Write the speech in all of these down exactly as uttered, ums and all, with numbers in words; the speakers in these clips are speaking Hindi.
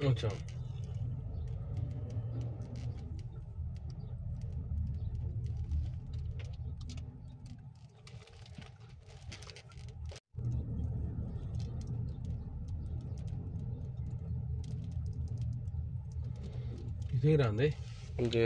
अच्छा इथे रहंदे जी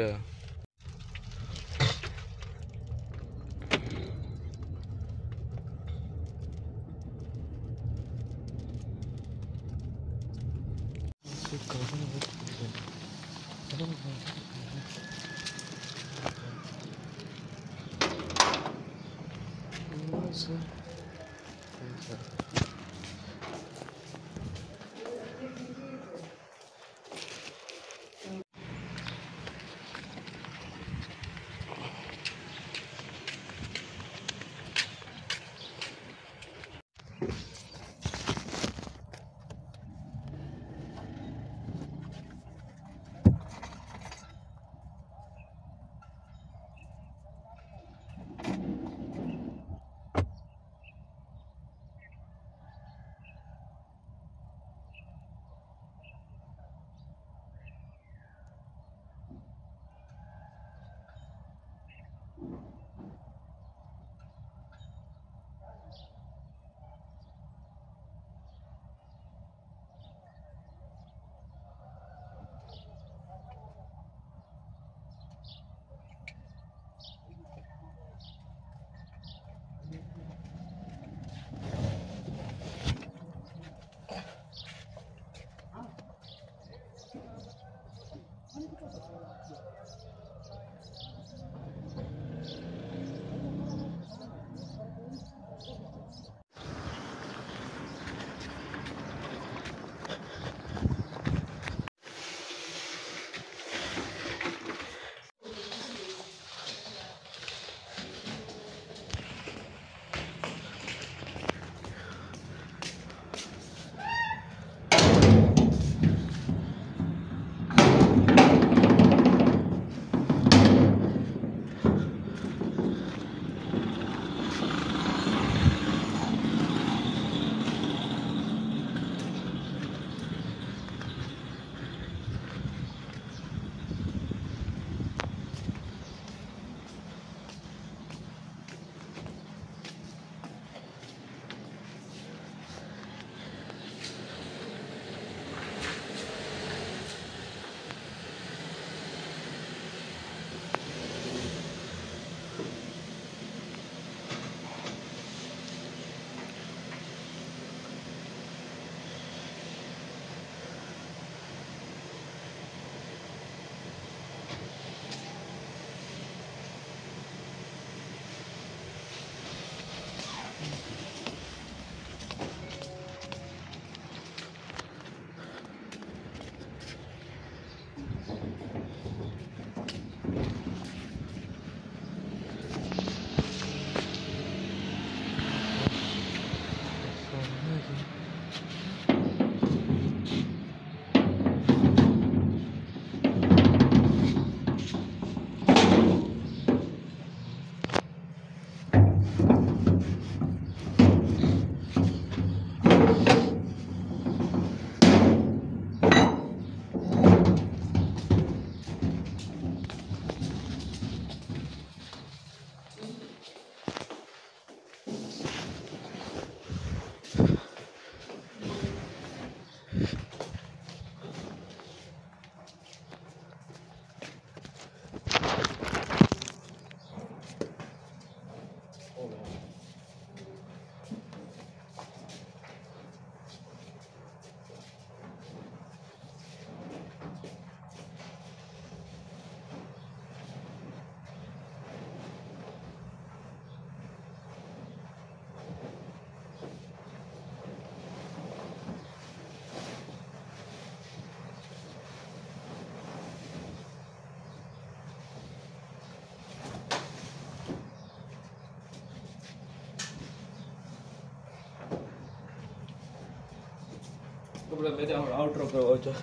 आउटरो करो जो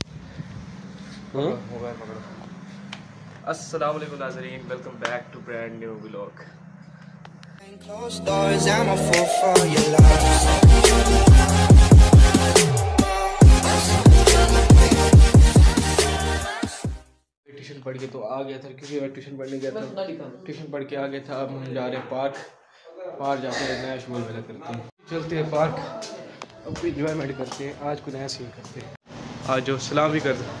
मोबाइल पकड़ो। अस्सलाम वालेकुम नाज़रीन, welcome back to brand new vlog. Closed doors, I'm a fool for your love. पढ़ के तो आ गया था, क्योंकि मैं ट्यूशन पढ़ने गया था, ट्यूशन पढ़ के आ गया था। अब हम जा रहे हैं पार्क, पार्क जाके नया शोल वगैरह करते हैं, चलते हैं पार्क, अब कोई इंजॉयमेंट करते हैं, आज को नया सीन करते हैं। आज जो सलाम भी कर दो।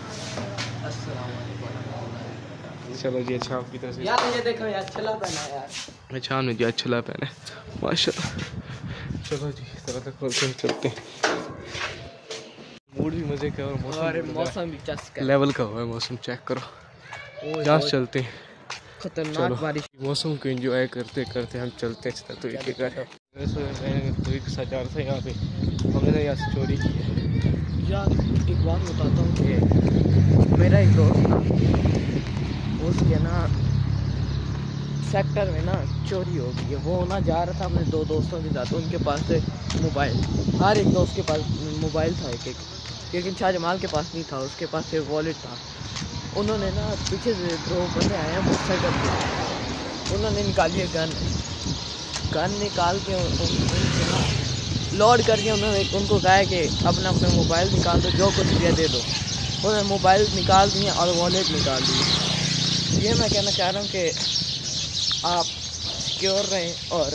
चलो जी, अच्छा आपकी तरफ से यार ये देखो यार, छला पहना है यार। अच्छा हमने जी छला पहना है माशाल्लाह। चलो जी तरह तक खोलते हैं, चलते हैं। मूड भी मजे का और मौसम मौसम भी चस्का लेवल का हुआ है, मौसम चेक करो। जहाँ चलते हैं, खतरनाक बारिश, मौसम को एंजॉय करते करते हम चलते हैं। तो एक एक साथ जा रहा था यहाँ पे, हमने ना यहाँ से चोरी की है। यार एक बात बताता हूँ कि मेरा एक दोस्त, उसके ना सेक्टर में ना चोरी हो गई है। वो ना जा रहा था अपने दो दोस्तों के साथ, उनके पास से मोबाइल, हर एक दोस्त के पास मोबाइल था एक एक, लेकिन शाहजमाल के पास नहीं था, उसके पास से वॉलेट था। उन्होंने ना पीछे से दो बंदे आए हैं मोटरसाइकिल पे, उन्होंने निकाली है गन, गन निकाल के उनसे ना लोड करके उन्होंने उनको कहा कि अपना अपना मोबाइल निकाल दो, जो कुछ दिया दे दो। उन्होंने मोबाइल निकाल दिए और वॉलेट निकाल दिए। ये मैं कहना चाह रहा हूँ कि आप सिक्योर रहें और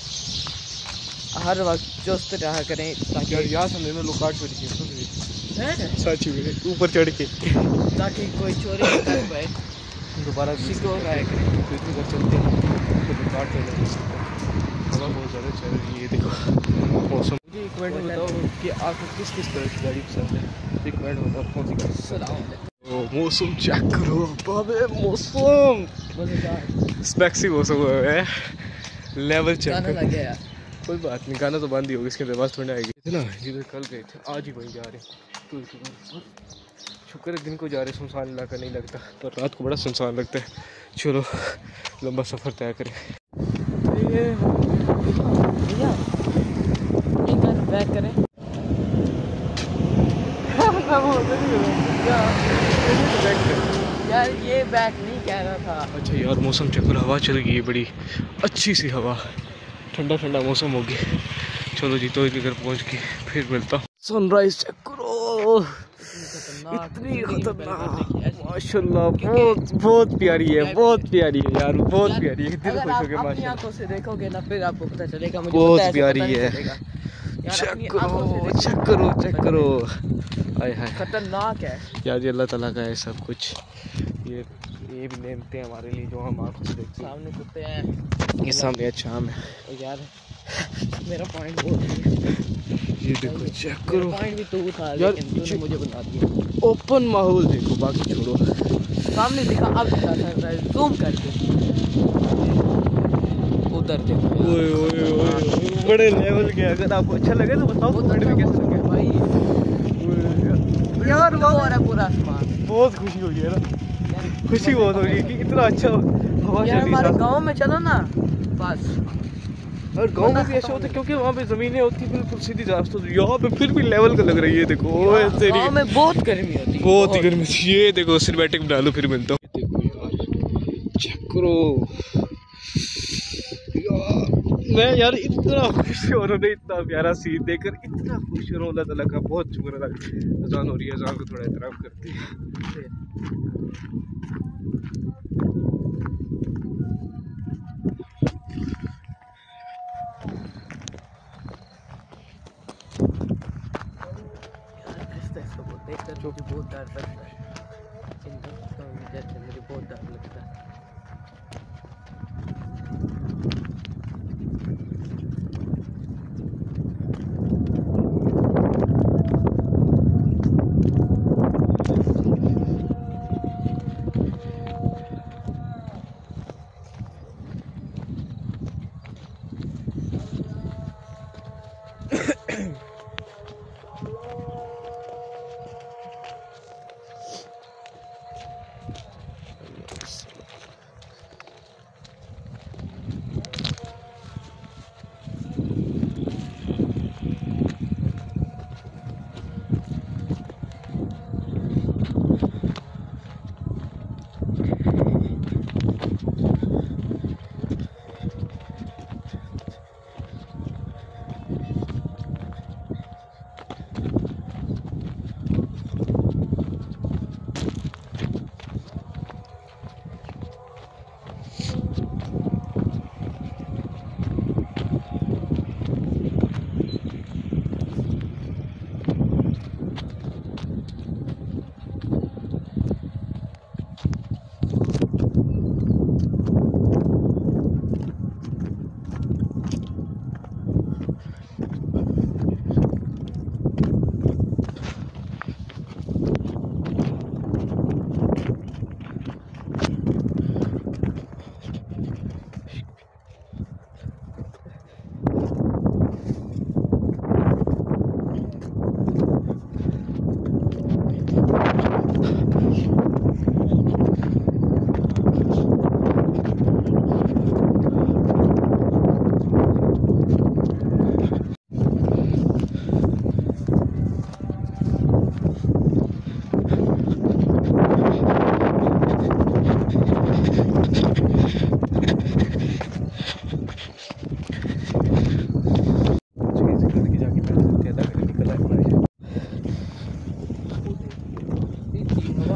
हर वक्त चुस्त रहा करें, ताकि यहाँ से हमने लुकाट चोरी की सच में ऊपर चढ़ के, ताकि कोई चोरी न कर पाए, दोबारा सिक्योर रहा करें। इधर चलते हैं तो लुकाट चले, हवा बहुत ज़्यादा चल रही है। ये देखो मौसम। मुझे एक मिनट में बताओ कि आपको किस किस तरह की गाड़ी पसंद है? एक मिनट में बताओ कौन सी गाड़ी पसंद है? ओ मौसम चेक करो बाबे, मौसम स्पेक्सी मौसम है, लेवल चेक लग गया यार। कोई बात नहीं, गाना तो बंद ही होगा, इसके बाद थोड़ी आएगी। इतना जिधर कल गए थे आज ही वहीं जा रहे हैं। तो शुक्र है दिन को जा रहे, सुनसान इलाका नहीं लगता, पर रात को बड़ा सुनसान लगता है। चलो लंबा सफ़र तय करें। भैया बैक करें यार, ये बैक नहीं कह रहा था। अच्छा यार मौसम चेक करो, हवा चल गई है, बड़ी अच्छी सी हवा, ठंडा ठंडा मौसम हो गया। चलो जी तो के घर पहुंच के फिर मिलता हूँ। सनराइज चेक करो, इतनी खतरनाक माशाल्लाह, बहुत बहुत प्यारी है, बहुत प्यारी है यार, बहुत प्यारी है। दिल खुश हो गया माशाल्लाह। आंखों से देखोगे ना फिर आपको पता चलेगा, मुझे बहुत प्यारी है। चेक करो चेक करो चेक करो, आय हाय खतरनाक है यार, ये अल्लाह ताला का है सब कुछ। ये ये भी नेमते हैं हमारे लिए जो हम आंखों से देखते हैं। सामने कुत्ते हैं, ये सामने अच्छा हम है यार। मेरा पॉइंट बहुत है, ये देखो चेक करो। पॉइंट भी तू था यार, लेकिन तूने मुझे बता दिया। ओपन माहौल देखो, बाकी छोड़ो। सामने दिखा, अब दिखा सनराइज जूम करके, उधर देखो ओए ओए ओए, बड़े लेवल के। अगर आपको अच्छा लगे तो बताओ कमेंट में कैसा लगे भाई। यार। और है पूरा आसमान, बहुत खुशी हुई है ना, खुशी बहुत हो रही है कि इतना अच्छा हवा चल यार। रही हमारे है। गांव में चलो ना बस, और गांव में भी ऐसा होता है क्योंकि वहाँ पे जमीनें होती है बिल्कुल सीधी रास्ता, यहाँ पे फिर भी लेवल का लग रही है। देखो गांव में बहुत गर्मी होती है, बहुत ही गर्मी। ये देखो सिनेमैटिक बना लो फिर मिलता हूँ। देखो यार चेक करो यार, मैं यार इतना खुश हो रहा हूँ, इतना प्यारा सीन देखकर इतना खुश हो रहा हूँ। अल्लाह ताला का बहुत शुक्र अदा। अजान हो रही है, अजान को थोड़ा एहतराम करते हैं। मुझे बहुत डर लगता है, इन दोस्तों की वजह से मुझे बहुत डर लगता है।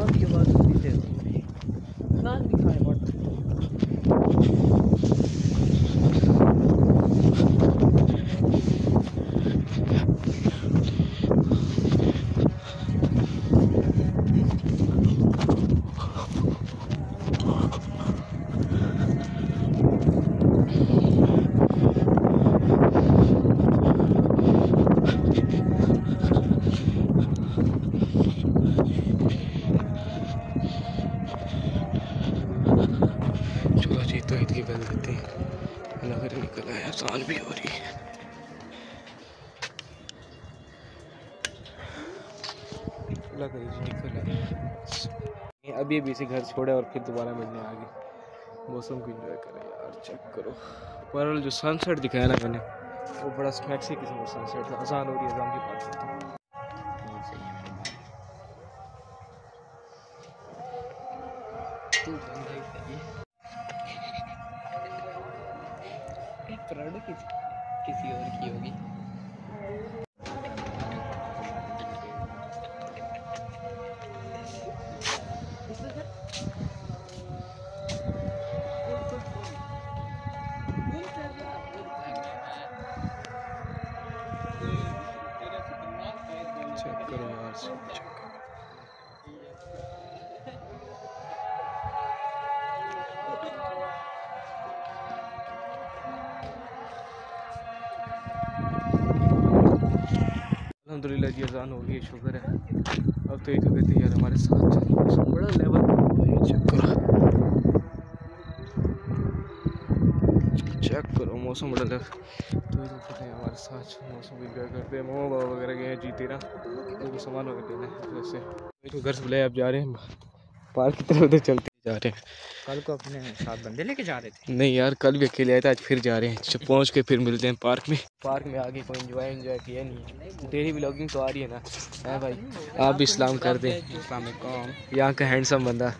अजान के बाद थोड़ी देर होगी। नान दिखाए बहुत निकल आया, साल भी हो रही है। निकल आया अभी अभी से घर छोड़े और फिर दोबारा मिलने आ गए। मौसम को एंजॉय करें यार, चेक करो पर जो सनसेट दिखाया ना मैंने वो बड़ा स्मैक्सी किस्म का सनसेट था। आसान हो रही है, अजान के बाद किसी, किसी और की होगी। चेक करो यार, चेक अल्हम्दुलिल्लाह जी, अजान हो गई, शुक्र है। अब तो एक कहते यार हमारे साथ चल बड़ा लेवल है, चेक करो चेक करो मौसम बड़ा लग तो ये कहते हैं हमारे साथ मौसम एंजॉय करते हैं। मोमो बाबा वगैरह गए हैं जीते ना, तो सामान वगैरह लेना है वैसे घर से बुलाए। अब जा रहे हैं पार्क की तरफ, उधर चलते जा रहे हैं। कल को अपने साथ बंदे लेके जा रहे थे? नहीं यार, कल भी अकेले आए थे, आज फिर जा रहे हैं। जब पहुँच के फिर मिलते हैं पार्क में। पार्क में आगे कोई एंजॉय एंजॉय किया नहीं। तेरी व्लॉगिंग तो आ रही है ना है भाई, आप भी इस्लाम कर दें। अस्सलाम वालेकुम। यहाँ का हैंडसम बंदा,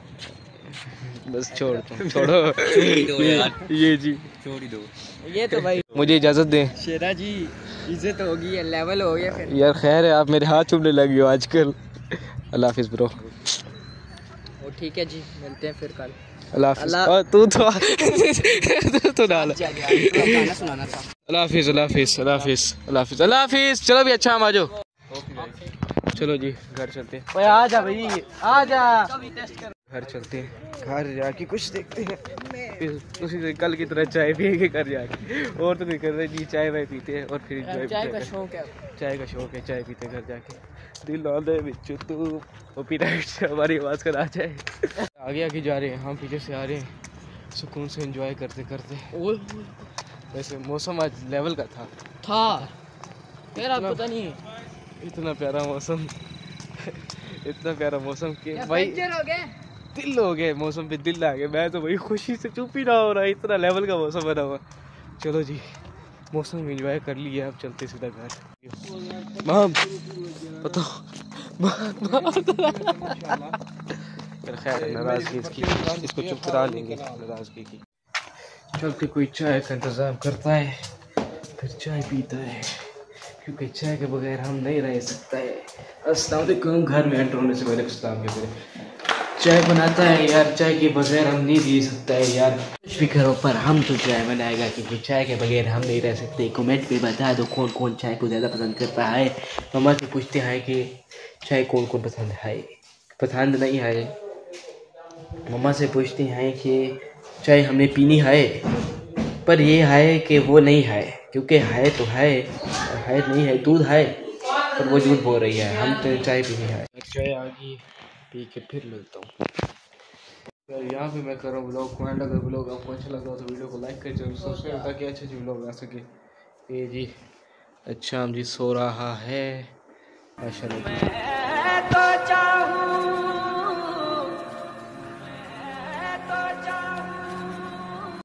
बस छोड़ दो छोड़ो दो यार, ये जी छोड़ ही दो ये तो भाई। मुझे इजाज़त दें शेरा जी, इज्जत होगी, लेवल हो गया फिर यार। खैर है, आप मेरे हाथ चूमने लगी हो आजकल। अल्लाह हाफिज़ ब्रो। वो ठीक है जी, मिलते हैं फिर कल। अल्लाह हाफिज़। और तू तो तू तो डाल। गाना सुनाना था। अल्लाह हाफिज़, अल्लाह हाफिज़, अल्लाह हाफिज़, अल्लाह हाफिज़, अल्लाह हाफिज़। चलो भी अच्छा, हम आ जाओ। चलो जी घर चलते हैं। ओए आ जा भाई, आ जा। घर चलते हैं, घर जाके कुछ देखते हैं, फिर उसी से कल की तरह चाय पिएंगे घर जाके। और तो कोई कर रहे जी, चाय वाय पीते हैं और फिर एंजॉय चाय का शौक है, चाय का शौक है, चाय पीते घर जाके। दिल आंदे बिच्चू तू कॉपीराइट से हमारी आवाज़ कर आ जाए। आगे आगे जा रहे हैं हम, पीछे से आ रहे हैं, सुकून से एंजॉय करते करते। वैसे मौसम आज लेवल का था था यार, आप पता नहीं इतना प्यारा मौसम इतना प्यारा मौसम कि भाई हो गए, दिल हो गए, मौसम पे दिल आ गया। मैं तो भाई खुशी से चुप ही ना हो रहा है, इतना लेवल का मौसम बना हुआ। चलो जी, मौसम एंजॉय कर लिया, अब चलते सीधा घर। माम बताओ, खैर नाराजगी इसकी, इसको चुप करा लेंगे नाराजगी की। चलते कोई चाय का इंतज़ाम करता है, फिर चाय पीता है, क्योंकि चाय के बगैर हम नहीं रह सकते हैं। अस्सलाम वालेकुम। घर में एंटर होने से पहले सलाम के पहले चाय बनाता है यार, चाय के बगैर हम नहीं जी सकता है यार। कुछ भी करो पर हम तो चाय बनाएगा, क्योंकि चाय के बगैर हम नहीं रह सकते। कमेंट पे बता दो कौन कौन चाय को ज़्यादा पसंद करता है। मम्मा से पूछते हैं कि चाय कौन कौन पसंद है, पसंद नहीं है। मम्मा से पूछते हैं कि चाय हमने पीनी है, पर ये है कि वो नहीं है, क्योंकि है तो है, है नहीं है, दूध है पर वो झूठ बोल रही है। हम तो चाय पीनी है। चाय आ गई, पी के फिर मिलता हूँ यार। यहाँ पे मैं कर रहा हूँ ब्लॉग को एंड। अगर ब्लॉग आपको अच्छा लगा तो वीडियो को लाइक कर जरूर, सब्सक्राइब ताकि अच्छे अच्छे ब्लॉग आ सके। ये जी अच्छा हम जी सो रहा है माशाल्लाह।